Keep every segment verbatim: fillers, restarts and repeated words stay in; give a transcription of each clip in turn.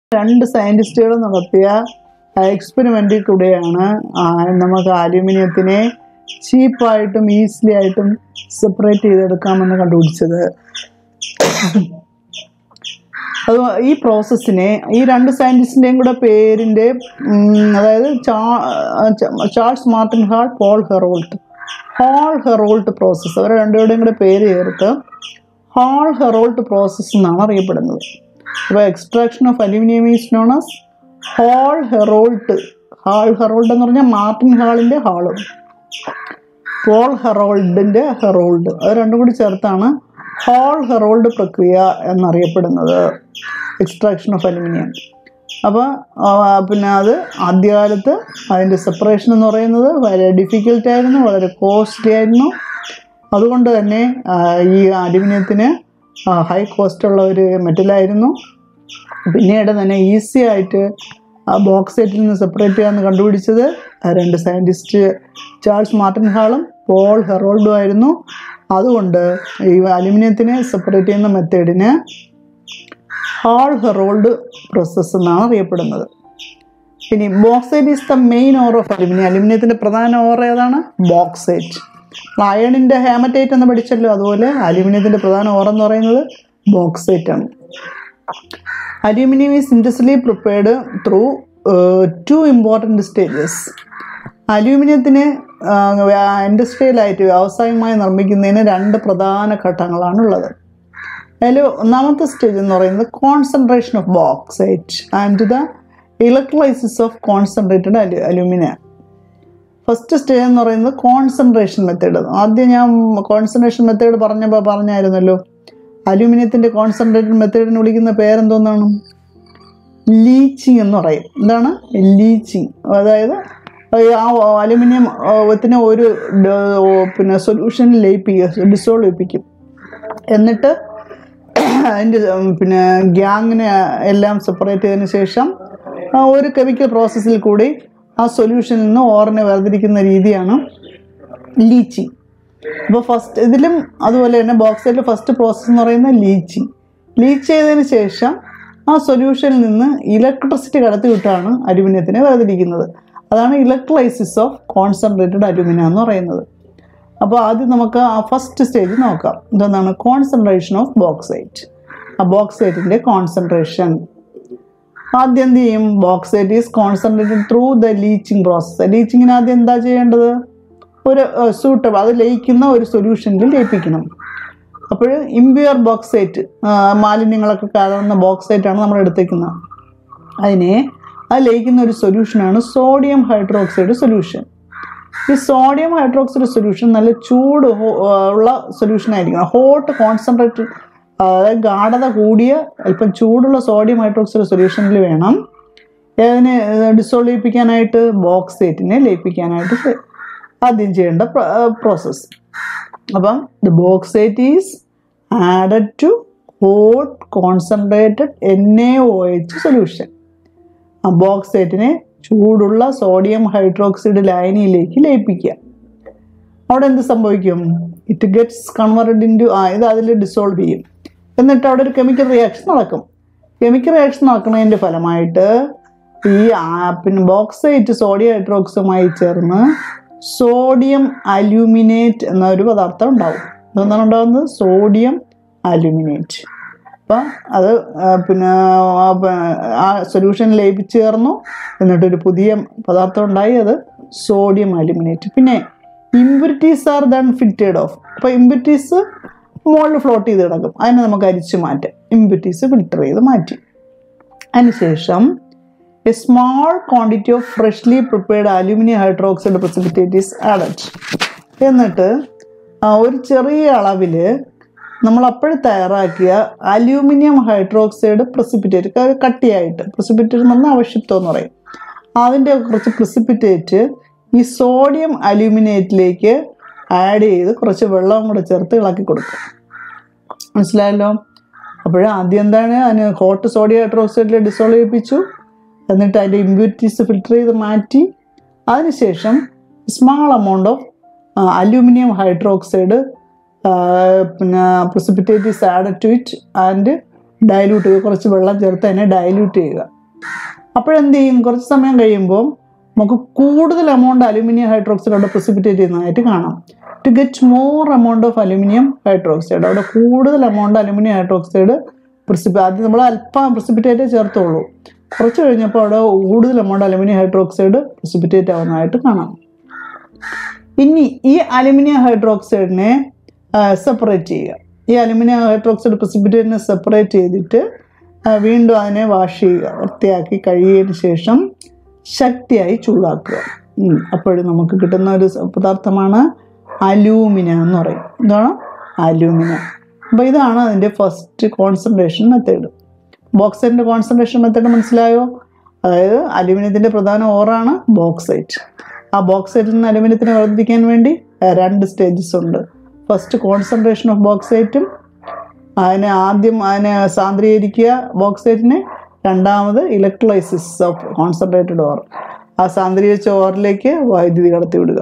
രണ്ട് സയൻറ്റിസ്റ്റുകൾ നടത്തിയ എക്സ്പെരിമെൻറ്റിൽ കൂടെയാണ് നമുക്ക് അലൂമിനിയത്തിനെ ചീപ്പായിട്ടും ഈസിലി ആയിട്ടും സെപ്പറേറ്റ് ചെയ്തെടുക്കാമെന്ന് കണ്ടുപിടിച്ചത്. അത് ഈ പ്രോസസ്സിനെ ഈ രണ്ട് സയൻറ്റിസ്റ്റിൻ്റെയും കൂടെ പേരിൻ്റെ അതായത് Charles Martin Hall, Paul Heroult Hall Heroult process, അവർ രണ്ടുപേരുടെയും കൂടെ പേര് ചേർത്ത് ഹാൾ ഹെറോൾട്ട് പ്രോസസ്സ് എന്നാണ് അറിയപ്പെടുന്നത്. അപ്പോൾ extraction of aluminium is known as Hall Heroult. Hall Heroult എന്ന് പറഞ്ഞാൽ മാർട്ടിൻ ഹാളിൻ്റെ ഹാള്, പോൾ ഹെറോൾഡിൻ്റെ ഹെറോൾഡ്, അത് രണ്ടും കൂടി ചേർത്താണ് ഹാൾ ഹെറോൾഡ് പ്രക്രിയ എന്നറിയപ്പെടുന്നത്, എക്സ്ട്രാക്ഷൻ ഓഫ് അലൂമിനിയം. അപ്പോൾ പിന്നെ അത് ആദ്യകാലത്ത് അതിൻ്റെ സെപ്പറേഷൻ എന്ന് പറയുന്നത് വളരെ ഡിഫിക്കൽട്ടായിരുന്നു, വളരെ കോസ്റ്റ്ലി ആയിരുന്നു. അതുകൊണ്ട് തന്നെ ഈ അലൂമിനിയത്തിന് ഹൈ കോസ്റ്റുള്ള ഒരു മെറ്റലായിരുന്നു. പിന്നീട് തന്നെ ഈസി ആയിട്ട് ബോക്സൈറ്റിൽ നിന്ന് സെപ്പറേറ്റ് ചെയ്യാമെന്ന് കണ്ടുപിടിച്ചത് രണ്ട് സയൻറ്റിസ്റ്റ് ചാൾസ് മാർട്ടിൻ ഹാളും പോൾ ഹെറോൾഡും ആയിരുന്നു. അതുകൊണ്ട് ഈ അലൂമിനിയത്തിനെ സെപ്പറേറ്റ് ചെയ്യുന്ന മെത്തേഡിന് ഹാൾ ഹെറോൾഡ് പ്രോസസ്സ് എന്നാണ് അറിയപ്പെടുന്നത്. ഇനി bauxite is the main ore of aluminium. അലൂമിനിയത്തിൻ്റെ പ്രധാന ഓർ ഏതാണ്? ബോക്സൈറ്റ്. അയണിൻ്റെ ഹേമറ്റൈറ്റ് എന്ന് പഠിച്ചല്ലോ, അതുപോലെ അലൂമിനിയത്തിൻ്റെ പ്രധാന ഓർ എന്ന് പറയുന്നത് ബോക്സൈറ്റ് ആണ്. Aluminium is industrially prepared through two important stages. അലൂമിനിയത്തിന് ഇൻഡസ്ട്രിയലായിട്ട് വ്യാവസായികമായി നിർമ്മിക്കുന്നതിന് രണ്ട് പ്രധാന ഘട്ടങ്ങളാണുള്ളത്. അതിൽ ഒന്നാമത്തെ സ്റ്റേജ് എന്ന് പറയുന്നത് concentration of bauxite and the electrolysis of concentrated അലു അലൂമിനിയം ഫസ്റ്റ് സ്റ്റേജ് എന്ന് പറയുന്നത് കോൺസെൻട്രേഷൻ മെത്തേഡ്. ആദ്യം ഞാൻ കോൺസെൻട്രേഷൻ മെത്തേഡ് പറഞ്ഞപ്പോൾ പറഞ്ഞായിരുന്നല്ലോ, അലൂമിനിയത്തിൻ്റെ കോൺസെൻട്രേറ്റഡ് മെത്തേഡിന് വിളിക്കുന്ന പേരെന്തോന്നാണ്? ലീച്ചിങ് എന്ന് പറയും. എന്താണ് ലീച്ചിങ്? അതായത് ആ അലൂമിനിയം ത്തിന് ഒരു പിന്നെ സൊല്യൂഷനിൽ ലയിപ്പിക്കുക, ഡിസോൾവ് ചെയ്യിപ്പിക്കും. എന്നിട്ട് അതിൻ്റെ പിന്നെ ഗ്യാങ്ങിനെ എല്ലാം സെപ്പറേറ്റ് ചെയ്തതിന് ശേഷം ഒരു കെമിക്കൽ പ്രോസസ്സിൽ കൂടി ആ സൊല്യൂഷനിൽ നിന്ന് ഓറിനെ വേർതിരിക്കുന്ന രീതിയാണ് ലീച്ചിങ്. അപ്പോൾ ഫസ്റ്റ് ഇതിലും അതുപോലെ തന്നെ ബോക്സൈറ്റിലെ ഫസ്റ്റ് പ്രോസസ്സ് എന്ന് പറയുന്നത് ലീച്ചിങ്. ലീച്ച് ചെയ്തതിന് ശേഷം ആ സൊല്യൂഷനിൽ നിന്ന് ഇലക്ട്രിസിറ്റി കടത്തി വിട്ടാണ് അലൂമിനിയത്തിനെ വേർതിരിക്കുന്നത്. അതാണ് ഇലക്ട്രോലൈസിസ് ഓഫ് കോൺസെൻട്രേറ്റഡ് അലൂമിനിയം എന്ന് പറയുന്നത്. അപ്പോൾ ആദ്യം നമുക്ക് ആ ഫസ്റ്റ് സ്റ്റേജ് നോക്കാം. ഇതെന്താണ്? Concentration of bauxite. ആ ബോക്സൈറ്റിൻ്റെ കോൺസെൻട്രേഷൻ ആദ്യം എന്ത് ചെയ്യും? Bauxite is concentrated through the leaching process. ലീച്ചിങ്ങിന് ആദ്യം എന്താ ചെയ്യേണ്ടത്? ഒരു സൂട്ടബിൾ അത് ലയിക്കുന്ന ഒരു സൊല്യൂഷനിൽ ലയിപ്പിക്കണം. അപ്പോൾ ഇംപ്യൂർ ബോക്സൈറ്റ്, മാലിന്യങ്ങളൊക്കെ കലർന്ന ബോക്സൈറ്റാണ് നമ്മൾ എടുത്തേക്കുന്നത്. അതിനെ അത് ലയിക്കുന്ന ഒരു സൊല്യൂഷനാണ് സോഡിയം ഹൈഡ്രോക്സൈഡ് സൊല്യൂഷൻ. ഈ സോഡിയം ഹൈഡ്രോക്സൈഡ് സൊല്യൂഷൻ നല്ല ചൂട് ഉള്ള സൊല്യൂഷൻ ആയിരിക്കണം. ഹോട്ട് കോൺസെൻട്രേറ്റ്, അതായത് ഗാഢത കൂടിയ അല്പം ചൂടുള്ള സോഡിയം ഹൈഡ്രോക്സൈഡ് സൊല്യൂഷനിൽ വേണം അതിനെ ഡിസോൾവ് ചെയ്യിപ്പിക്കാനായിട്ട്, ബോക്സൈറ്റിനെ ലയിപ്പിക്കാനായിട്ട് ആദ്യം ചെയ്യേണ്ട പ്രോസസ്സ്. അപ്പം the bauxite is added to hot concentrated N A O H solution. ആ ബോക്സൈറ്റിനെ ചൂടുള്ള സോഡിയം ഹൈഡ്രോക്സൈഡ് ലായനിയിലേക്ക് ലയിപ്പിക്കുക. അവിടെ എന്ത് സംഭവിക്കും? It gets converted into ആ ഇത് അതിൽ ഡിസോൾവ് ചെയ്യും. എന്നിട്ട് അവിടെ ഒരു കെമിക്കൽ റിയാക്ഷൻ നടക്കും. കെമിക്കൽ റിയാക്ഷൻ നടക്കുന്നതിൻ്റെ ഫലമായിട്ട് ഈ പിന്നെ ബോക്സൈറ്റ് സോഡിയം ഹൈഡ്രോക്സൈഡുമായി ചേർന്ന് സോഡിയം അലൂമിനേറ്റ് എന്നൊരു പദാർത്ഥം ഉണ്ടാവും. അതെന്താണ് ഉണ്ടാകുന്നത്? Sodium aluminate. അപ്പം അത് പിന്നെ ആ സൊല്യൂഷൻ ലയിപ്പിച്ച് ചേർന്നു, എന്നിട്ടൊരു പുതിയ പദാർത്ഥം ഉണ്ടായി, അത് സോഡിയം അലൂമിനേറ്റ്. പിന്നെ impurities are then filtered off. അപ്പോൾ ഇംപ്യൂരിറ്റീസ് മുകളിൽ ഫ്ലോട്ട് ചെയ്ത് കിടക്കും, അതിനെ നമുക്ക് അരിച്ച് മാറ്റാം. ഇംപ്യൂരിറ്റീസ് ഫിൽറ്റർ ചെയ്ത് മാറ്റി. അതിനുശേഷം a small quantity of freshly prepared aluminium hydroxide precipitate is added. എന്നിട്ട് ഒരു ചെറിയ അളവിൽ നമ്മൾ അപ്പോഴും തയ്യാറാക്കിയ അലൂമിനിയം ഹൈഡ്രോക്സൈഡ് പ്രസിപ്പിറ്റേറ്റ്, കട്ടിയായിട്ട് പ്രസിപ്പിറ്റേറ്റ് എന്ന് പറഞ്ഞാൽ അവക്ഷിപ്തം എന്ന് പറയും, അതിൻ്റെ കുറച്ച് പ്രസിപ്പിറ്റേറ്റ് ഈ സോഡിയം അലൂമിനേറ്റിലേക്ക് ആഡ് ചെയ്ത് കുറച്ച് വെള്ളവും കൂടെ ചേർത്ത് ഇളക്കി കൊടുക്കും. മനസ്സിലായല്ലോ? അപ്പോൾ ആദ്യം എന്താണ്, അതിന് ഹോട്ട് സോഡിയം ഹൈഡ്രോക്സൈഡിൽ ഡിസോൾവ് ചെയ്യിപ്പിച്ചു, എന്നിട്ട് അതിൻ്റെ ഇമ്പ്യൂരിറ്റീസ് ഫിൽറ്റർ ചെയ്ത് മാറ്റി, അതിനുശേഷം small amount of aluminium hydroxide പിന്നെ precipitate is added to it and dilute ചെയ്യുക, കുറച്ച് വെള്ളം ചേർത്ത് അതിനെ ഡൈല്യൂട്ട് ചെയ്യുക. അപ്പോഴെന്ത് ചെയ്യും, കുറച്ച് സമയം കഴിയുമ്പോൾ നമുക്ക് കൂടുതൽ എമൗണ്ട് അലുമിനിയം ഹൈഡ്രോക്സൈഡ് അവിടെ പ്രിസിപ്പിറ്റേറ്റ് ചെയ്യുന്നതായിട്ട് കാണാം. To get more amount of aluminium hydroxide, അവിടെ കൂടുതൽ എമൗണ്ട് അലുമിനിയം ഹൈഡ്രോക്സൈഡ് പ്രിസിപ്പി ആദ്യം നമ്മൾ അല്പം പ്രിസിപ്പിറ്റേറ്റ് ചേർത്തുള്ളൂ. കുറച്ച് കഴിഞ്ഞപ്പോൾ അവിടെ കൂടുതൽ എമൗണ്ട് അലുമിനിയം ഹൈഡ്രോക്സൈഡ് പ്രിസിപ്പിറ്റേറ്റ് ആവുന്നതായിട്ട് കാണാം. ഇനി ഈ അലുമിനിയം ഹൈഡ്രോക്സൈഡിനെ സെപ്പറേറ്റ് ചെയ്യുക. ഈ അലുമിനിയം ഹൈഡ്രോക്സൈഡ് പ്രിസിപ്പിറ്റേറ്റിനെ സെപ്പറേറ്റ് ചെയ്തിട്ട് വീണ്ടും അതിനെ വാഷ് ചെയ്യുക, വൃത്തിയാക്കി കഴുകിയതിന് ശേഷം ശക്തിയായി ചൂടാക്കുക. അപ്പോഴും നമുക്ക് കിട്ടുന്ന ഒരു പദാർത്ഥമാണ് അലൂമിന എന്ന് പറയും. എന്താണ് അലൂമിന? അപ്പോൾ ഇതാണ് അതിൻ്റെ ഫസ്റ്റ് കോൺസെൻട്രേഷൻ മെത്തേഡ്. ബോക്സൈറ്റിൻ്റെ കോൺസെൻട്രേഷൻ മെത്തേഡ് മനസ്സിലായോ? അതായത് അലുമിനിയത്തിൻ്റെ പ്രധാന ഓറാണ് ബോക്സൈറ്റ്. ആ ബോക്സൈറ്റിൽ നിന്ന് അലുമിനിയത്തിനെ വേർതിരിക്കാൻ വേണ്ടി രണ്ട് സ്റ്റേജസ് ഉണ്ട്. ഫസ്റ്റ് കോൺസെൻട്രേഷൻ ഓഫ് ബോക്സൈറ്റും, അതിനെ ആദ്യം അതിനെ സാന്ദ്രീകരിക്കുക ബോക്സൈറ്റിനെ. രണ്ടാമത് ഇലക്ട്രോലൈസിസ് ഓഫ് കോൺസെൻട്രേറ്റഡ് ഓർ, ആ സാന്ദ്രീകരിച്ച ഓറിലേക്ക് വൈദ്യുതി കടത്തിവിടുക.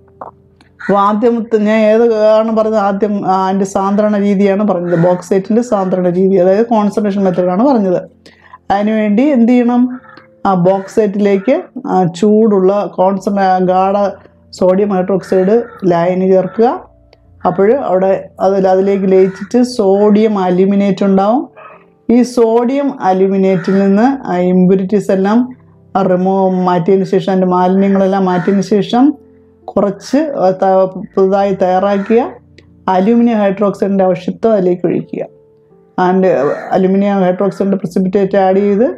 അപ്പോൾ ആദ്യം ഞാൻ ഏത് ആണ് പറഞ്ഞത്, ആദ്യം അതിൻ്റെ സാന്ദ്രണ രീതിയാണ് പറഞ്ഞത്, ബോക്സൈറ്റിൻ്റെ സാന്ദ്രണ രീതി, അതായത് കോൺസെൻട്രേഷൻ മെത്തേഡാണ് പറഞ്ഞത്. അതിനുവേണ്ടി എന്ത് ചെയ്യണം, ആ ബോക്സൈറ്റിലേക്ക് ചൂടുള്ള കോൺസെൻട്രേ ഗാഢ സോഡിയം ഹൈഡ്രോക്സൈഡ് ലായനി ചേർക്കുക. അപ്പോൾ അവിടെ അതിൽ അതിലേക്ക് ലയിച്ചിട്ട് സോഡിയം അലുമിനേറ്റ് ഉണ്ടാവും. ഈ സോഡിയം അലുമിനേറ്റിൽ നിന്ന് ഇമ്പ്യൂരിറ്റീസ് എല്ലാം റിമൂവ് മാറ്റിയതിന് ശേഷം, അതിൻ്റെ മാലിന്യങ്ങളെല്ലാം മാറ്റിയതിന് ശേഷം കുറച്ച് പുതുതായി തയ്യാറാക്കിയ അലുമിനിയം ഹൈഡ്രോക്സൈഡിൻ്റെ അവശിഷ്ടം അതിലേക്ക് ഒഴിക്കുക. അതിൻ്റെ അലുമിനിയം ഹൈഡ്രോക്സൈഡിൻ്റെ പ്രിസിപ്പിറ്റേറ്റ് ആഡ് ചെയ്ത്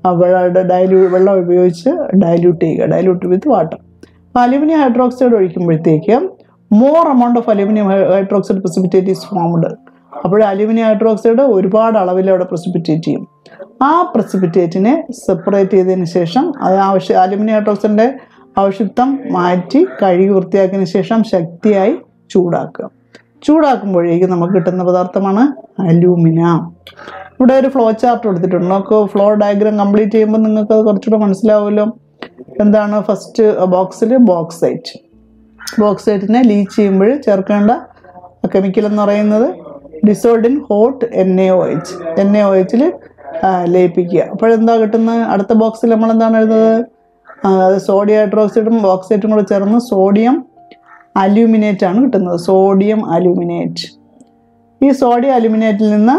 ഡൈല്യൂ വെള്ളം ഉപയോഗിച്ച് ഡൈല്യൂട്ട് ചെയ്യുക, ഡൈല്യൂട്ട് വിത്ത് വാട്ടർ. അപ്പോൾ അലുമിനിയം ഹൈഡ്രോക്സൈഡ് ഒഴിക്കുമ്പോഴത്തേക്ക് more amount of aluminium hydroxide precipitate is formed. അപ്പോൾ അലുമിനിയം ഹൈഡ്രോക്സൈഡ് ഒരുപാട് അളവിൽ അവിടെ പ്രിസിപ്പിറ്റേറ്റ് ചെയ്യും. ആ പ്രിസിപ്പിറ്റേറ്റിനെ സെപ്പറേറ്റ് ചെയ്തതിന് ശേഷം അത് ആവശ്യ അലുമിനിയം ഹൈഡ്രോക്സൈഡിൻ്റെ അവശിഷ്ടം മാറ്റി കഴുകി വൃത്തിയാക്കിയതിന് ശേഷം ശക്തിയായി ചൂടാക്കുക. ചൂടാക്കുമ്പോഴേക്കും നമുക്ക് കിട്ടുന്ന പദാർത്ഥമാണ് അലൂമിന. ഇവിടെ ഒരു ഫ്ലോ ചാർട്ട് കൊടുത്തിട്ടുണ്ട്. നമുക്ക് ഫ്ലോ ഡയഗ്രാം കംപ്ലീറ്റ് ചെയ്യുമ്പോൾ നിങ്ങൾക്ക് അത് കുറച്ചുകൂടെ മനസ്സിലാവുമല്ലോ. എന്താണ് ഫസ്റ്റ് ബോക്സിൽ ബോക്സൈറ്റ്. ബോക്സൈറ്റിനെ ലീച്ച് ചെയ്യുമ്പോൾ ചേർക്കേണ്ട കെമിക്കൽ എന്ന് പറയുന്നത് dissolved in hot N A O H N A O എച്ചിൽ ലയിപ്പിക്കുക. അപ്പോഴെന്താ കിട്ടുന്നത്? അടുത്ത ബോക്സിൽ നമ്മൾ എന്താണ് എഴുതുന്നത്? അത് സോഡിയം ഹൈഡ്രോക്സൈഡും ബോക്സൈറ്റും കൂടെ ചേർന്ന് സോഡിയം അലൂമിനേറ്റ് ആണ് കിട്ടുന്നത്. Sodium aluminate. ഈ സോഡിയം അലൂമിനേറ്റിൽ നിന്ന്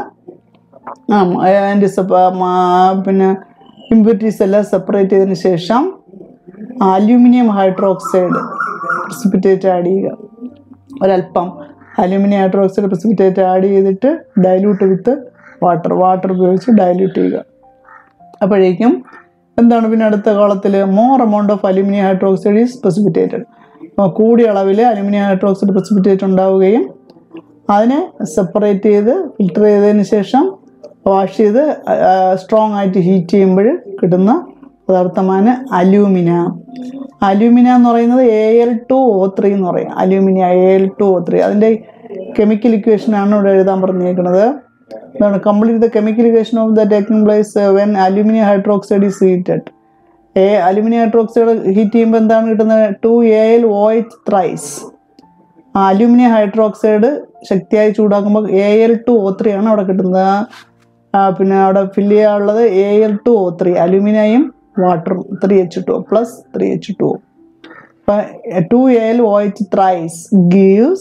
അതിൻ്റെ പിന്നെ ഇമ്പ്യൂരിറ്റീസ് എല്ലാം സെപ്പറേറ്റ് ചെയ്തതിന് ശേഷം അലൂമിനിയം ഹൈഡ്രോക്സൈഡ് പ്രിസിപ്പിറ്റേറ്റ് ആഡ് ചെയ്യുക. ഒരല്പം അലൂമിനിയം ഹൈഡ്രോക്സൈഡ് പ്രിസിപ്പിറ്റേറ്റ് ആഡ് ചെയ്തിട്ട് ഡൈല്യൂട്ട് വിത്ത് വാട്ടർ വാട്ടർ ഉപയോഗിച്ച് ഡൈല്യൂട്ട് ചെയ്യുക. അപ്പോഴേക്കും എന്താണ് പിന്നെ അടുത്ത കോളത്തിൽ more amount of aluminium hydroxide is precipitated. കൂടിയ അളവിൽ അലൂമിനിയം ഹൈഡ്രോക്സൈഡ് പ്രിസിപ്പിറ്റേറ്റ് ഉണ്ടാവുകയും അതിനെ സെപ്പറേറ്റ് ചെയ്ത് ഫിൽറ്റർ ചെയ്തതിന് ശേഷം വാഷ് ചെയ്ത് സ്ട്രോങ് ആയിട്ട് ഹീറ്റ് ചെയ്യുമ്പോൾ കിട്ടുന്ന പദാർത്ഥമാണ് അലൂമിന. അലൂമിന എന്ന് പറയുന്നത് A L two O three എന്ന് പറയും. അലൂമിനിയ A L two O three അതിൻ്റെ കെമിക്കൽ ഇക്വേഷനാണ് ഇവിടെ എഴുതാൻ പറഞ്ഞേക്കുന്നത്. എന്താണ് complete the chemical equation of the taking place when aluminium hydroxide is heated. A aluminium hydroxide heat ചെയ്യുമ്പോൾ എന്താണ് കിട്ടുന്നത്? Two A L O H thrice. Aluminium hydroxide ശക്തിയായി ചൂടാക്കുമ്പോൾ A L two O three ആണ് അവിടെ കിട്ടുന്നത്. പിന്നെ അവിടെ ഫില്ല് ചെയ്യാനുള്ളത് A L two O three aluminium വാട്ടറും three H two plus three H two. അപ്പം two A L O H thrice gives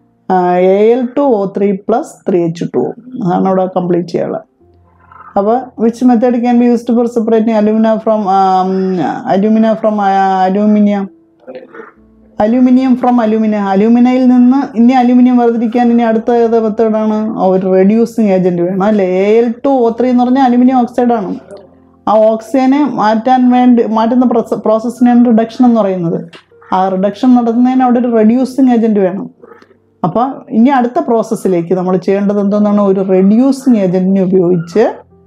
A L two O three plus three H two. അതാണ് അവിടെ കംപ്ലീറ്റ് ചെയ്യാനുള്ളത്. അപ്പോൾ which method can be used for separating alumina from alumina from aluminium aluminium from alumina അലൂമിനയിൽ നിന്ന് ഇനി aluminium വേർതിരിക്കാൻ ഇനി അടുത്ത ഏത് മെത്തേഡാണ്? ഒരു റെഡ്യൂസിങ് ഏജൻറ്റ് വേണം അല്ലേ? A L two O three എന്ന് പറഞ്ഞാൽ അലൂമിനിയം ഓക്സൈഡാണ്. ആ ഓക്സിജനെ മാറ്റാൻ വേണ്ടി മാറ്റുന്ന പ്രോസസ്സിനാണ് റിഡക്ഷൻ എന്ന് പറയുന്നത്. ആ റിഡക്ഷൻ നടത്തുന്നതിന് അവിടെ ഒരു റെഡ്യൂസിങ് ഏജൻറ്റ് വേണം. അപ്പോൾ ഇനി അടുത്ത പ്രോസസ്സിലേക്ക് നമ്മൾ ചെയ്യേണ്ടത് എന്തെന്നാണ്? ഒരു റെഡ്യൂസിങ് ഏജൻറ്റിനെ ഉപയോഗിച്ച്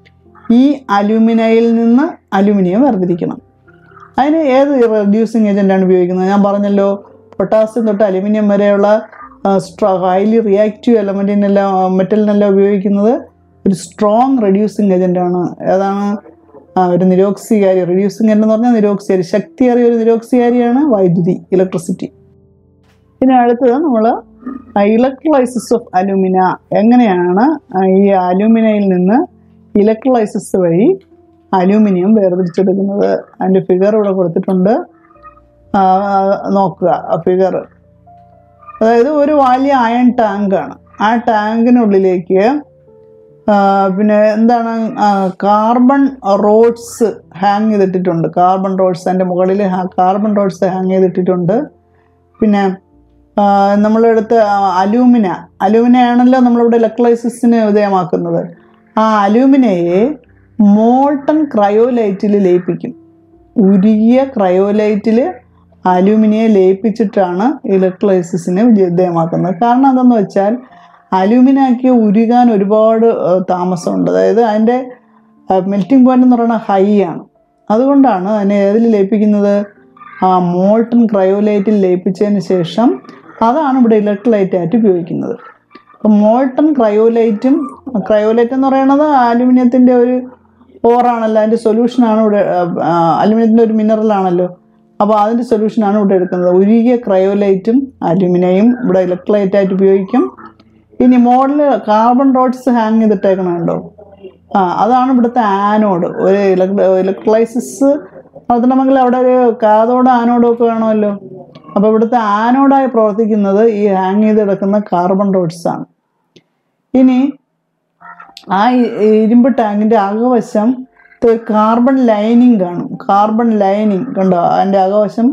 ഈ അലൂമിനയിൽ നിന്ന് അലൂമിനിയം വേർതിരിക്കണം. അതിന് ഏത് റെഡ്യൂസിങ് ഏജൻറ്റാണ് ഉപയോഗിക്കുന്നത്? ഞാൻ പറഞ്ഞല്ലോ, പൊട്ടാസ്യം തൊട്ട് അലുമിനിയം വരെയുള്ള സ്ട്രോ ഹൈലി റിയാക്റ്റീവ് എലമെൻറ്റിനെല്ലാം മെറ്റലിനെല്ലാം ഉപയോഗിക്കുന്നത് ഒരു സ്ട്രോങ് റെഡ്യൂസിങ് ഏജൻറ്റാണ്. ഏതാണ്? ഒരു നിരോക്സികാരി. റെഡ്യൂസിങ് ഏജൻറ്റ് എന്ന് പറഞ്ഞാൽ നിരോക്സികാരി, ശക്തിയേറിയ ഒരു നിരോക്സികാരിയാണ് വൈദ്യുതി, ഇലക്ട്രിസിറ്റി. പിന്നെ അടുത്തത് നമ്മൾ ഇലക്ട്രോലൈസിസ് ഓഫ് അലൂമിന. എങ്ങനെയാണ് ഈ അലൂമിനയിൽ നിന്ന് ഇലക്ട്രോലൈസിസ് വഴി അലൂമിനിയം വേർതിരിച്ചെടുക്കുന്നത്. അതിൻ്റെ ഫിഗർ ഇവിടെ കൊടുത്തിട്ടുണ്ട്, നോക്കുക ആ ഫിഗർ. അതായത് ഒരു വലിയ അയൺ ടാങ്കാണ്. ആ ടാങ്കിനുള്ളിലേക്ക് പിന്നെ എന്താണ് കാർബൺ റോഡ്സ് ഹാങ് ചെയ്തിട്ടിട്ടുണ്ട്. കാർബൺ റോഡ്സ് അതിൻ്റെ മുകളിൽ കാർബൺ റോഡ്സ് ഹാങ് ചെയ്തിട്ടിട്ടുണ്ട്. പിന്നെ നമ്മളെടുത്ത് അലൂമിന അലൂമിനയാണല്ലോ നമ്മളിവിടെ ഇലക്ട്രോലൈസിസിന് വിധേയമാക്കുന്നത്. ആ അലൂമിനയെ മോൾട്ടൺ ക്രയോലൈറ്റിൽ ലയിപ്പിക്കും. ഉരുകിയ ക്രയോലൈറ്റിൽ അലൂമിനിയെ ലയിപ്പിച്ചിട്ടാണ് ഇലക്ട്രോലൈസിസിന് വിധേയമാക്കുന്നത്. കാരണം എന്താണെന്ന് വെച്ചാൽ അലൂമിനാക്കി ഉരുകാൻ ഒരുപാട് താമസമുണ്ട്. അതായത് അതിൻ്റെ മെൽറ്റിംഗ് പോയിന്റ് എന്ന് പറയുന്നത് ഹൈ ആണ്. അതുകൊണ്ടാണ് അതിനെ ഏതിൽ ലയിപ്പിക്കുന്നത്? ആ മോൾട്ടൺ ക്രയോലൈറ്റിൽ ലയിപ്പിച്ചതിന് ശേഷം അതാണ് ഇവിടെ ഇലക്ട്രോലൈറ്റ് ആയിട്ട് ഉപയോഗിക്കുന്നത്. അപ്പം മോൾട്ടൺ ക്രയോലൈറ്റും ക്രയോലൈറ്റ് എന്ന് പറയുന്നത് അലൂമിനിയത്തിൻ്റെ ഒരു ഓറാണല്ലോ, അതിൻ്റെ സൊല്യൂഷനാണ് ഇവിടെ. അലൂമിനിയത്തിൻ്റെ ഒരു മിനറലാണല്ലോ, അപ്പോൾ അതിൻ്റെ സൊല്യൂഷനാണ് ഇവിടെ എടുക്കുന്നത്. ഉരുകിയ ക്രയോലൈറ്റും അലൂമിനിയം ഇവിടെ ഇലക്ട്രോലൈറ്റ് ആയിട്ട് ഉപയോഗിക്കും. ഇനി മോഡൽ കാർബൺ റോഡ്സ് ഹാങ് ചെയ്തിട്ടേക്കണുണ്ടോ? ആ അതാണ് ഇവിടുത്തെ ആനോഡ്. ഒരു ഇലക്ട്രോലൈസിസ് നടത്തണമെങ്കിൽ അവിടെ ഒരു കാഥോഡ് ആനോഡും ഒക്കെ വേണമല്ലോ. അപ്പോൾ ഇവിടുത്തെ ആനോഡായി പ്രവർത്തിക്കുന്നത് ഈ ഹാങ് ചെയ്ത് കിടക്കുന്ന കാർബൺ റോഡ്സ് ആണ്. ഇനി ആ ഇരുമ്പ് ടാങ്കിൻ്റെ അകവശം ഒരു കാർബൺ ലൈനിങ് കാണും. കാർബൺ ലൈനിങ് കണ്ടോ? അതിൻ്റെ അകവശം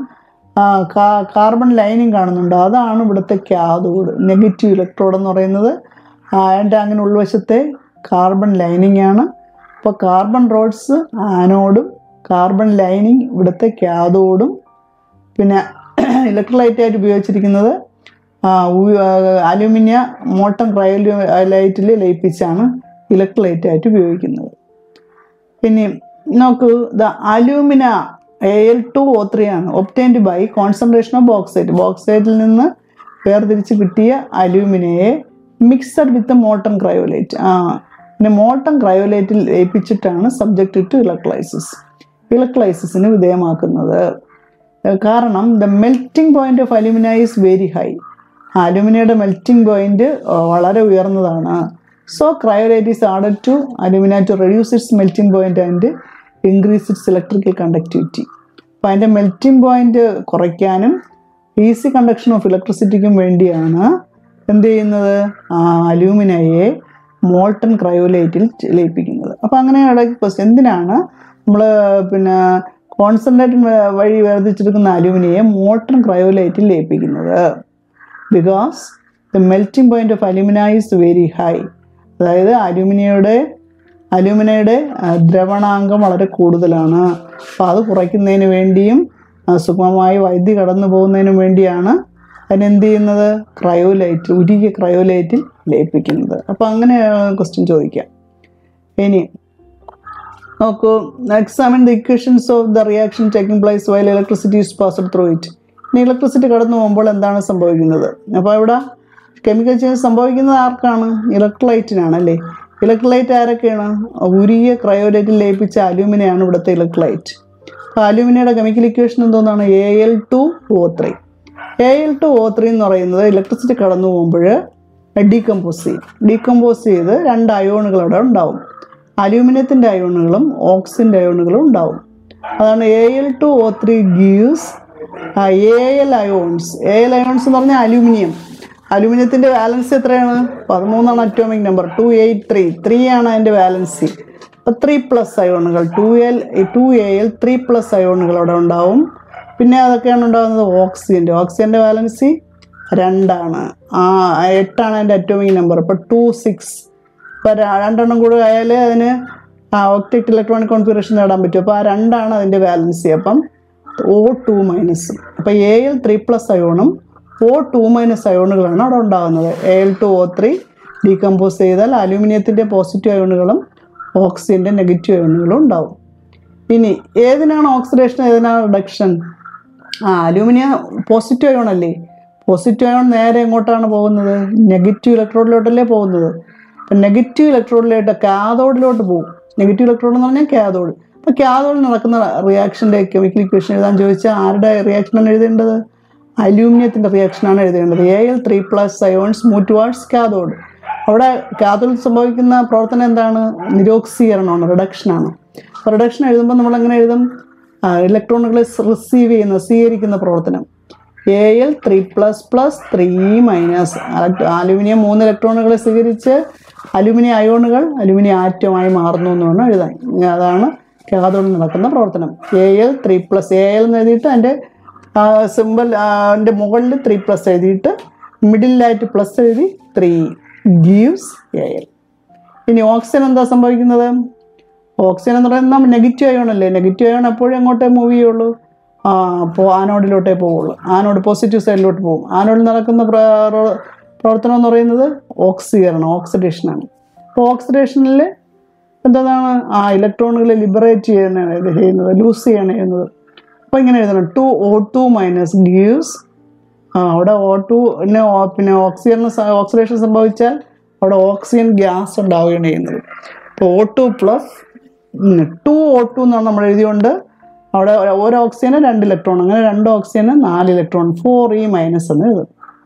കാർബൺ ലൈനിങ് കാണുന്നുണ്ട്. അതാണ് ഇവിടുത്തെ കാഥോഡ്, നെഗറ്റീവ് ഇലക്ട്രോഡ് എന്ന് പറയുന്നത്. അയൺ ടാങ്കിന് ഉൾവശത്തെ കാർബൺ ലൈനിങ് ആണ്. അപ്പോൾ കാർബൺ റോഡ്സ് ആനോഡും കാർബൺ ലൈനിങ് ഇവിടുത്തെ കാഥോഡും. പിന്നെ ഇലക്ട്രോലൈറ്റ് ആയിട്ട് ഉപയോഗിച്ചിരിക്കുന്നത് അലൂമിനിയ മോൾട്ടൺ ക്രയോലൈറ്റിൽ ലയിപ്പിച്ചാണ് ഇലക്ട്രോലൈറ്റ് ആയിട്ട് ഉപയോഗിക്കുന്നത്. പിന്നെ നോക്കൂ, the alumina A L two O three ആണ് obtained by concentration of bauxite. ബോക്സൈറ്റിൽ നിന്ന് വേർതിരിച്ച് കിട്ടിയ അലൂമിനയെ മിക്സഡ് വിത്ത് മോൾട്ടൺ ക്രയോലൈറ്റ്. ആ പിന്നെ മോൾട്ടൺ ക്രയോലൈറ്റിൽ ലയിപ്പിച്ചിട്ടാണ് സബ്ജക്റ്റ് ടു ഇലക്ട്രോലൈസിസ് ഇലക്ട്രോലൈസിസിന് വിധേയമാക്കുന്നത്. കാരണം the melting point of alumina is very high. അലൂമിനയുടെ മെൽറ്റിംഗ് പോയിന്റ് വളരെ ഉയർന്നതാണ്. So cryolite is added to alumina to reduce its melting point and increase its electrical conductivity. അപ്പോൾ അതിൻ്റെ മെൽറ്റിംഗ് പോയിന്റ് കുറയ്ക്കാനും easy conduction of ഇലക്ട്രിസിറ്റിക്കും വേണ്ടിയാണ് എന്ത് ചെയ്യുന്നത്? അലൂമിനയെ മോൾട്ടൺ ക്രയോലൈറ്റിൽ ലയിപ്പിക്കുന്നത്. അപ്പോൾ അങ്ങനെ ഇടയ്ക്ക് ക്വസ്റ്റ്യൻ, എന്തിനാണ് നമ്മൾ പിന്നെ കോൺസെൻട്രേറ്റ് വഴി വേർതിരിച്ചെടുക്കുന്ന അലൂമിനിയെ മോൾട്ടൺ ക്രയോലൈറ്റിൽ ലയിപ്പിക്കുന്നത്? Because the melting point of alumina is very high. അതായത് അലൂമിനിയയുടെ അലൂമിനയുടെ ദ്രവണാങ്കം വളരെ കൂടുതലാണ്. അപ്പോൾ അത് കുറയ്ക്കുന്നതിന് വേണ്ടിയും സുഗമമായി വൈദ്യുതി കടന്നു പോകുന്നതിനും വേണ്ടിയാണ് അതിനെന്ത് ചെയ്യുന്നത്? ക്രയോലൈറ്റ്, ഉരുകിയ ക്രയോലൈറ്റിൽ ലയിപ്പിക്കുന്നത്. അപ്പോൾ അങ്ങനെ ക്വസ്റ്റ്യൻ ചോദിക്കാം. ഇനി നോക്കൂ, examine the equations of the reaction taking place while electricity is passed through it. ഇനി ഇലക്ട്രിസിറ്റി കടന്നു പോകുമ്പോൾ എന്താണ് സംഭവിക്കുന്നത്? അപ്പോൾ ഇവിടെ കെമിക്കൽ ചേഞ്ച് സംഭവിക്കുന്നത് ആർക്കാണ്? ഇലക്ട്രോലൈറ്റിനാണ് അല്ലേ? ഇലക്ട്രോലൈറ്റ് ആരൊക്കെയാണ്? ഉരുകിയ ക്രയോലൈറ്റിൽ ലയിപ്പിച്ച അലൂമിനയാണ് ഇവിടുത്തെ ഇലക്ട്രോലൈറ്റ്. അപ്പോൾ അലൂമിനയുടെ കെമിക്കൽ ഇക്വേഷൻ എന്തോന്നാണ്? A L two O three. A L two O three എന്ന് പറയുന്നത് ഇലക്ട്രിസിറ്റി കടന്നു പോകുമ്പോൾ ഡീകമ്പോസ് ചെയ്യും. ഡീകമ്പോസ് ചെയ്ത് രണ്ട് അയോണുകൾ അവിടെ ഉണ്ടാവും. അലൂമിനിയത്തിൻ്റെ അയോണുകളും ഓക്സിൻ്റെ അയോണുകളും ഉണ്ടാവും. അതാണ് A L two O three gives A L ions. A L ions എന്ന് പറഞ്ഞാൽ അലൂമിനിയം. അലൂമിനിയത്തിൻ്റെ വാലൻസി എത്രയാണ്? പതിമൂന്നാണ് atomic number. Two eight three three ആണ് അതിൻ്റെ വാലൻസി. അപ്പോൾ ത്രീ പ്ലസ് അയോണുകൾ two L two A L three plus അയോണുകൾ അവിടെ ഉണ്ടാവും. പിന്നെ അതൊക്കെയാണ് ഉണ്ടാകുന്നത് ഓക്സിജൻ്റെ. ഓക്സിജൻ്റെ വാലൻസി രണ്ടാണ്. ആ എട്ടാണ് അതിൻ്റെ അറ്റോമിക് നമ്പർ. ഇപ്പോൾ ടു സിക്സ് ഇപ്പോൾ രണ്ടെണ്ണം കൂടെ ആയാൽ അതിന് ഒക്ടേറ്റ് ഇലക്ട്രോണിക് കോൺഫിഗറേഷൻ നേടാൻ പറ്റും. അപ്പോൾ ആ രണ്ടാണ് അതിൻ്റെ വാലൻസി. അപ്പം ഒ ടു മൈനസും. അപ്പോൾ എ എൽ ത്രീ പ്ലസ് അയോണും ഒ ടു മൈനസ് അയോണുകളാണ് അവിടെ ഉണ്ടാകുന്നത്. A L two O three decompose ചെയ്താൽ അലൂമിനിയത്തിൻ്റെ പോസിറ്റീവ് അയോണുകളും ഓക്സിജൻ്റെ നെഗറ്റീവ് അയോണുകളും ഉണ്ടാവും. ഇനി ഏതിനാണ് ഓക്സിഡേഷൻ, ഏതിനാണ് റിഡക്ഷൻ? ആ അലൂമിനിയം പോസിറ്റീവ് അയോൺ അല്ലേ? പോസിറ്റീവ് അയോൺ നേരെ എങ്ങോട്ടാണ് പോകുന്നത്? നെഗറ്റീവ് ഇലക്ട്രോഡിലോട്ടല്ലേ പോകുന്നത്. അപ്പം നെഗറ്റീവ് ഇലക്ട്രോഡിലോട്ട് കാഥോഡിലോട്ട് പോകും. നെഗറ്റീവ് ഇലക്ട്രോഡ് എന്ന് പറഞ്ഞാൽ കാഥോഡ്. അപ്പോൾ കാഥോഡിൽ നടക്കുന്ന റിയാക്ഷൻ്റെ കെമിക്കൽ ഇക്വേഷൻ എഴുതാൻ ചോദിച്ചാൽ ആരുടെ റിയാക്ഷനാണ് എഴുതേണ്ടത്? അലൂമിനിയത്തിൻ്റെ റിയാക്ഷനാണ് എഴുതേണ്ടത്. A L three plus ions move towards cathode. അവിടെ കാഥോഡിൽ സംഭവിക്കുന്ന പ്രവർത്തനം എന്താണ്? നിരോക്സീകരണമാണ്, റിഡക്ഷനാണ്. റിഡക്ഷൻ എഴുതുമ്പോൾ നമ്മൾ എങ്ങനെ എഴുതും? ഇലക്ട്രോണുകളെ റിസീവ് ചെയ്യുന്ന സ്വീകരിക്കുന്ന പ്രവർത്തനം A L three plus plus three minus aluminium മൂന്ന് ഇലക്ട്രോണുകളെ സ്വീകരിച്ച് അലുമിനിയം അയോണുകൾ അലുമിനിയം ആറ്റമായി മാറുന്നു എന്ന് വേണം എഴുതാൻ. അതാണ് കാഥോഡിൽ നടക്കുന്ന പ്രവർത്തനം. A L three plus A L എന്ന് എഴുതിയിട്ട് അതിൻ്റെ സിമ്പിൾ അതിൻ്റെ മുകളിൽ ത്രീ പ്ലസ് എഴുതിയിട്ട് മിഡിലായിട്ട് പ്ലസ് എഴുതി ത്രീ ഗീവ്സ് എ എൽ. ഇനി ഓക്സിജൻ എന്താ സംഭവിക്കുന്നത്? ഓക്സിജൻ എന്ന് പറയുന്നത് നെഗറ്റീവ് അയോൺ അല്ലേ? നെഗറ്റീവ് അയോൺ എപ്പോഴും എങ്ങോട്ടേ മൂവ് ചെയ്യുള്ളൂ? ആ അപ്പോൾ ആനോഡിലോട്ടേ പോവുള്ളൂ. ആനോഡ് പോസിറ്റീവ് സൈഡിലോട്ട് പോകും. ആനോഡിൽ നടക്കുന്ന പ്രവർത്തനം എന്ന് പറയുന്നത് ഓക്സീകരണം, ഓക്സിഡേഷനാണ്. അപ്പോൾ ഓക്സിഡേഷനിൽ എന്താണ്? ആ ഇലക്ട്രോണുകളെ ലിബറേറ്റ് ചെയ്യാണ് ചെയ്യുന്നത്, ലൂസ് ചെയ്യാണ് ചെയ്യുന്നത്. അപ്പോൾ ഇങ്ങനെ എഴുതണം two O two minus gives. ആ അവിടെ ഒ ടു പിന്നെ പിന്നെ ഓക്സിജൻ ഓക്സിഡേഷൻ സംഭവിച്ചാൽ അവിടെ ഓക്സിജൻ ഗ്യാസ് ഉണ്ടാവുകയാണ് ചെയ്യുന്നത്. അപ്പോൾ O two plus two O two എന്നാണ് നമ്മൾ എഴുതിയുകൊണ്ട് അവിടെ ഒരു ഓക്സിജന് രണ്ട് ഇലക്ട്രോൺ, അങ്ങനെ രണ്ട് ഓക്സിജന് നാല് ഇലക്ട്രോൺ, ഫോർ ഇ മൈനസ് എന്ന് എഴുതും.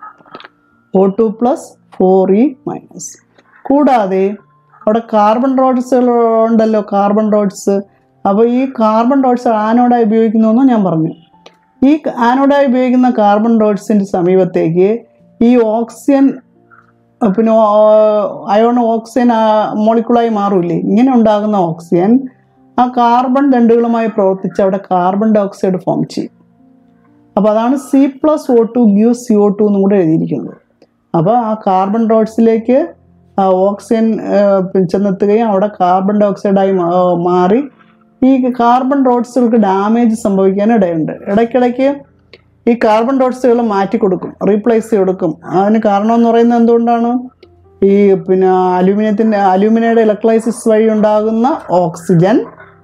O two plus four E minus. കൂടാതെ അവിടെ കാർബൺ റോഡ്സുകൾ ഉണ്ടല്ലോ, കാർബൺ റോഡ്സ്. അപ്പോൾ ഈ കാർബൺ റോഡ്സ് ആനോഡായി ഉപയോഗിക്കുന്നു എന്ന് ഞാൻ പറഞ്ഞു. ഈ ആനോഡായി ഉപയോഗിക്കുന്ന കാർബൺ റോഡ്സിൻ്റെ സമീപത്തേക്ക് ഈ ഓക്സിജൻ പിന്നെ അയോൺ ഓക്സിജൻ മോളിക്കുളായി മാറൂലേ? ഇങ്ങനെ ഉണ്ടാകുന്ന ഓക്സിജൻ ആ കാർബൺ ദണ്ടുകളുമായി പ്രവർത്തിച്ച് അവിടെ കാർബൺ ഡൈ ഓക്സൈഡ് ഫോം ചെയ്യും. അപ്പോൾ അതാണ് C plus O two gives C O two എന്നും കൂടെ എഴുതിയിരിക്കുന്നത്. അപ്പോൾ ആ കാർബൺ റോഡ്സിലേക്ക് ഓക്സിജൻ ചെന്നെത്തുകയും അവിടെ കാർബൺ ഡൈ ഓക്സൈഡായി മാറി ഈ കാർബൺ റോഡ്സുകൾക്ക് ഡാമേജ് സംഭവിക്കാൻ ഇടയുണ്ട്. ഇടയ്ക്കിടയ്ക്ക് ഈ കാർബൺ ഡോട്ട്സുകൾ മാറ്റി കൊടുക്കും, റീപ്ലേസ് ചെയ്ത് കൊടുക്കും. അതിന് കാരണം എന്ന് പറയുന്നത് എന്തുകൊണ്ടാണ്? ഈ പിന്നെ അലൂമിനിയത്തിൻ്റെ അലൂമിനിയയുടെ ഇലക്ട്രോലൈസിസ് വഴി ഉണ്ടാകുന്ന ഓക്സിജൻ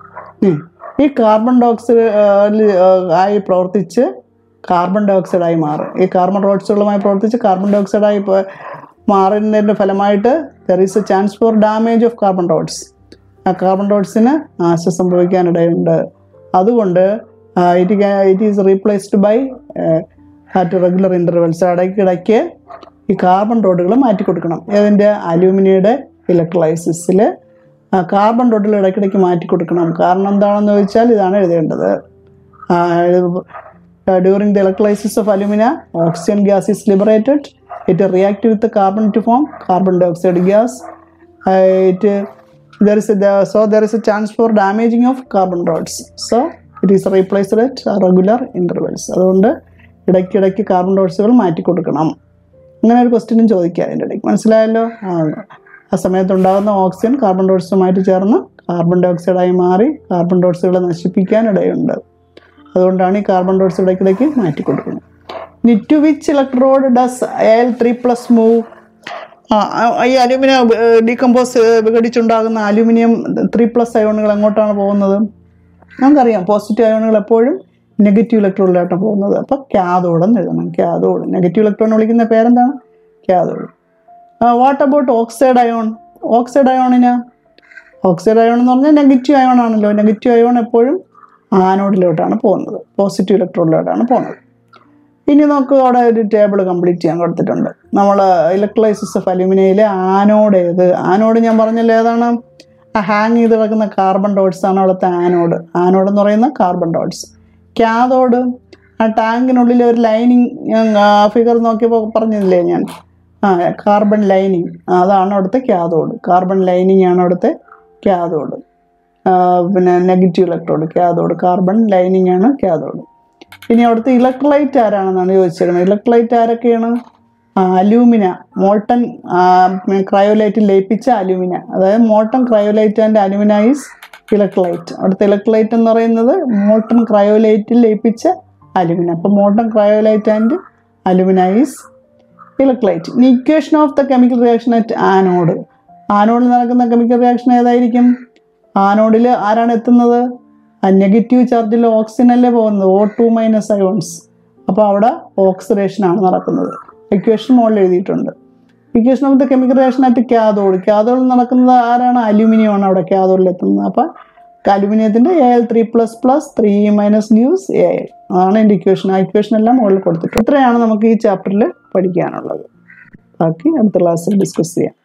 ഈ കാർബൺ ഡയോക്സൈഡ് ആയി പ്രവർത്തിച്ച് കാർബൺ ഡയോക്സൈഡായി മാറും. ഈ കാർബൺ റോഡ്സുകളുമായി പ്രവർത്തിച്ച് കാർബൺ ഡയോക്സൈഡായി മാറുന്നതിൻ്റെ ഫലമായിട്ട് there is a chance for damage of carbon rods. ആ കാർബൺ റോഡ്സിന് നാശം സംഭവിക്കാനിടയുണ്ട്. അതുകൊണ്ട് it it is replaced by at regular intervals. ഇടയ്ക്കിടയ്ക്ക് ഈ കാർബൺ റോഡുകൾ മാറ്റി കൊടുക്കണം. ഏതിൻ്റെ? അലൂമിനിയയുടെ ഇലക്ട്രോലൈസിസിൽ കാർബൺ റോഡുകൾ ഇടയ്ക്കിടയ്ക്ക് മാറ്റി കൊടുക്കണം. കാരണം എന്താണെന്ന് ചോദിച്ചാൽ ഇതാണ് എഴുതേണ്ടത്. During the electrolysis of alumina oxygen gas is liberated. It react with carbon to form carbon dioxide gas. It there is a so there is a chance for damaging of carbon rods, so it is replaced at regular intervals. അതുകൊണ്ട് ഇടയ്ക്കിടയ്ക്ക് carbon ഡയോക്സൈഡുകൾ മാറ്റി കൊടുക്കണം. അങ്ങനെ ഒരു ക്വസ്റ്റ്യനും ചോദിക്കുക അതിൻ്റെ ഇടയ്ക്ക്. മനസ്സിലായല്ലോ? ആ സമയത്തുണ്ടാകുന്ന ഓക്സിജൻ കാർബൺ ഡയോക്സൈഡുമായിട്ട് ചേർന്ന് കാർബൺ ഡയോക്സൈഡായി മാറി കാർബൺ ഡയോക്സൈഡുകളെ നശിപ്പിക്കാൻ ഇടയുണ്ട്. അതുകൊണ്ടാണ് ഈ കാർബൺ ഡയോക്സൈഡ് ഇടയ്ക്കിടയ്ക്ക് മാറ്റി കൊടുക്കുന്നത്. ഇനി to which electrode does A L three plus move? ഈ അലൂമിനിയം ഡീകമ്പോസ് വിഘടിച്ചുണ്ടാകുന്ന അലൂമിനിയം ത്രീ പ്ലസ് അയോണുകൾ എങ്ങോട്ടാണ് പോകുന്നത്? നമുക്കറിയാം പോസിറ്റീവ് അയോണുകൾ എപ്പോഴും നെഗറ്റീവ് ഇലക്ട്രോണിലായിട്ടാണ് പോകുന്നത്. അപ്പോൾ കാഥോഡ് എന്ന് എഴുതണം. കാഥോഡ്. നെഗറ്റീവ് ഇലക്ട്രോൺ വിളിക്കുന്ന പേരെന്താണ്? Cathode. What about oxide ion? Oxide അയോണിന് ഓക്സൈഡ് അയോൺ എന്ന് പറഞ്ഞാൽ നെഗറ്റീവ് അയോൺ ആണല്ലോ. നെഗറ്റീവ് അയോൺ എപ്പോഴും ആനോഡിലോട്ടാണ് പോകുന്നത്, പോസിറ്റീവ് ഇലക്ട്രോണിലോട്ടാണ് പോകുന്നത്. ഇനി നമുക്ക് അവിടെ ഒരു ടേബിൾ കംപ്ലീറ്റ് ചെയ്യാൻ കൊടുത്തിട്ടുണ്ട്. നമ്മൾ ഇലക്ട്രോലൈസിസ് ഓഫ് അലൂമിനിയയിലെ ആനോഡ് ഏത്? ആനോഡ് ഞാൻ പറഞ്ഞല്ലോ ഏതാണ്? ആ ഹാങ് ചെയ്ത് കിടക്കുന്ന കാർബൺ ഡോട്ട്സ് ആണ് അവിടുത്തെ ആനോഡ്. ആനോഡ് എന്ന് പറയുന്ന കാർബൺ ഡോട്ട്സ്. കാഥോഡ് ആ ടാങ്കിനുള്ളിൽ ഒരു ലൈനിങ് ഫിഗർ നോക്കിയപ്പോൾ പറഞ്ഞില്ലേ ഞാൻ? ആ കാർബൺ ലൈനിങ്, അതാണ് അവിടുത്തെ കാഥോഡ്. കാർബൺ ലൈനിങ് ആണ് അവിടുത്തെ കാഥോഡ്. പിന്നെ negative electrode cathode. Carbon lining ആണ് കാഥോഡ്. ഇനി അവിടുത്തെ ഇലക്ട്രോലൈറ്റ് ആരാണെന്നാണ് ചോദിച്ചേക്കുന്നത്. ഇലക്ട്രോലൈറ്റ് ആരൊക്കെയാണ്? അലൂമിന, മോൾട്ടൺ ക്രയോലൈറ്റിൽ ലയിപ്പിച്ച അലൂമിന. അതായത് molten cryolite and alumina is electrolyte. അവിടുത്തെ ഇലക്ട്രോലൈറ്റ് എന്ന് പറയുന്നത് മോൾട്ടൺ ക്രയോലൈറ്റിൽ ലയിപ്പിച്ച അലൂമിന. അപ്പോൾ molten cryolite and alumina is electrolyte. ഇനി equation of the chemical reaction at anode. ആനോഡിൽ നടക്കുന്ന കെമിക്കൽ റിയാക്ഷൻ ഏതായിരിക്കും? ആനോഡിൽ ആരാണ് എത്തുന്നത്? ആ നെഗറ്റീവ് ചാർജിൽ ഓക്സിജൻ അല്ലേ പോകുന്നത്, ഒ ടു മൈനസ് അയോൺസ്. അപ്പോൾ അവിടെ ഓക്സിഡേഷനാണ് നടക്കുന്നത്. ഇക്വേഷൻ മുകളിൽ എഴുതിയിട്ടുണ്ട്. Equation of the chemical reaction at cathode. കാഥോഡിൽ നടക്കുന്നത് ആരാണ്? അലൂമിനിയം ആണ് അവിടെ കാഥോഡിൽ എത്തുന്നത്. അപ്പം അലൂമിനിയത്തിൻ്റെ A L three plus plus three minus gives A L. അതാണ് എൻ്റെ ഇക്വേഷൻ. ആ ഇക്വേഷൻ എല്ലാം മുകളിൽ കൊടുത്തിട്ടുണ്ട്. ഇത്രയാണ് നമുക്ക് ഈ ചാപ്റ്ററിൽ പഠിക്കാനുള്ളത്. ബാക്കി അടുത്ത ക്ലാസ്സിൽ ഡിസ്കസ് ചെയ്യാം.